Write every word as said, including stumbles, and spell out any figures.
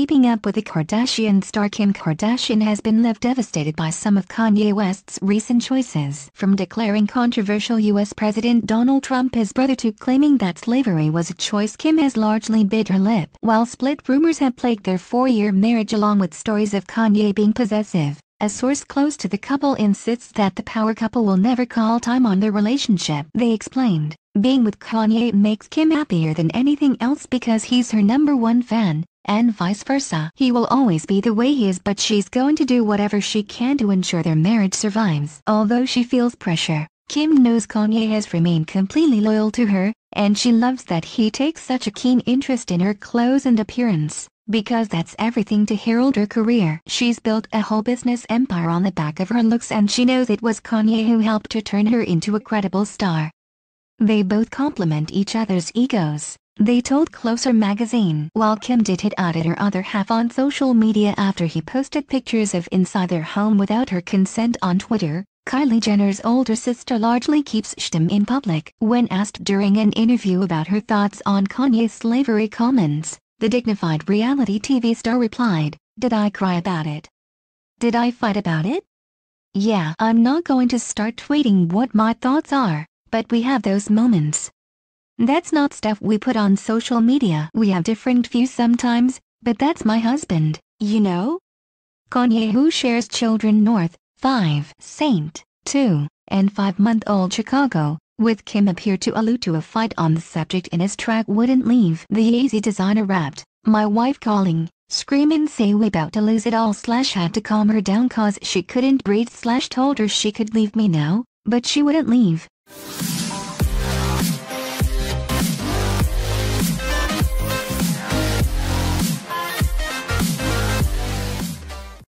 Keeping Up with the Kardashians star Kim Kardashian has been left devastated by some of Kanye West's recent choices. From declaring controversial U S President Donald Trump his brother to claiming that slavery was a choice, Kim has largely bit her lip. While split rumors have plagued their four-year marriage along with stories of Kanye being possessive, a source close to the couple insists that the power couple will never call time on their relationship. They explained, being with Kanye makes Kim happier than anything else because he's her number one fan, and vice versa. He will always be the way he is, but she's going to do whatever she can to ensure their marriage survives. Although she feels pressure, Kim knows Kanye has remained completely loyal to her, and she loves that he takes such a keen interest in her clothes and appearance, because that's everything to herald her career. She's built a whole business empire on the back of her looks, and she knows it was Kanye who helped her turn her into a credible star. They both complement each other's egos, they told Closer magazine. While Kim did hit out at her other half on social media after he posted pictures of inside their home without her consent on Twitter, Kylie Jenner's older sister largely keeps shame in public. When asked during an interview about her thoughts on Kanye's slavery comments, the dignified reality T V star replied, "Did I cry about it? Did I fight about it? Yeah, I'm not going to start tweeting what my thoughts are, but we have those moments. That's not stuff we put on social media. We have different views sometimes, but that's my husband, you know?" Kanye, who shares children North, five, Saint, two, and five-month-old Chicago, with Kim, appeared to allude to a fight on the subject in his track Wouldn't Leave. The Yeezy designer rapped, "My wife calling, screaming say we about to lose it all slash had to calm her down cause she couldn't breathe slash told her she could leave me now, but she wouldn't leave."